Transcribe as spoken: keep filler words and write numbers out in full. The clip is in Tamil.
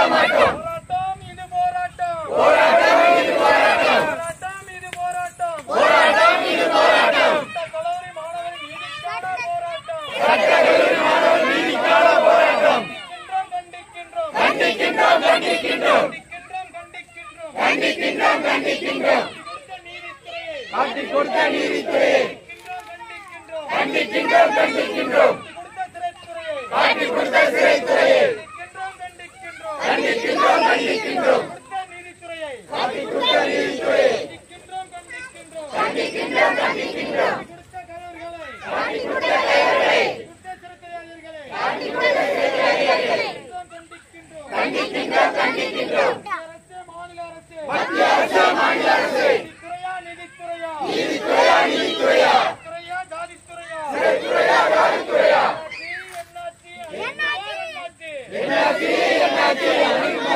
போராட்டம் இது போராட்டம் போராட்டம் இது போராட்டம் போராட்டம் இது போராட்டம் போராட்டம் இது போராட்டம் கல்லூரி மாணவர் நீதிக்கான போராட்டம் கல்லூரி மாணவர் நீதிக்கான போராட்டம் கண்டிக்கின்றோம் கண்டிக்கின்றோம் கண்டிக்கின்றோம் கண்டிக்கின்றோம் கண்டிக்கின்றோம் கண்டிக்கின்றோம் காட்டி கொடுத்த நீதித்துறையை கண்டிக்கின்றோம் கண்டிக்கின்றோம் காட்டி கொடுத்த சிறைத்துறையை கண்டிக்கின்றோம் கண்டிக்கின்றோம் காட்டி கொடுத்த நீதித்துறையை கண்டிக்கின்றோம் கண்டிக்கின்றோம் காட்டி கொடுத்த கைவர்களை காட்டி கொடுத்த சிறைத்துறைகளை கண்டிக்கின்றோம் கண்டிக்கின்றோம் மத்திய அரசு மாநில அரசு நீதித்துறையா நீதித்துறையா சிறைத்துறையா ஜாதித்துறையா என்னாச்சு என்னாச்சு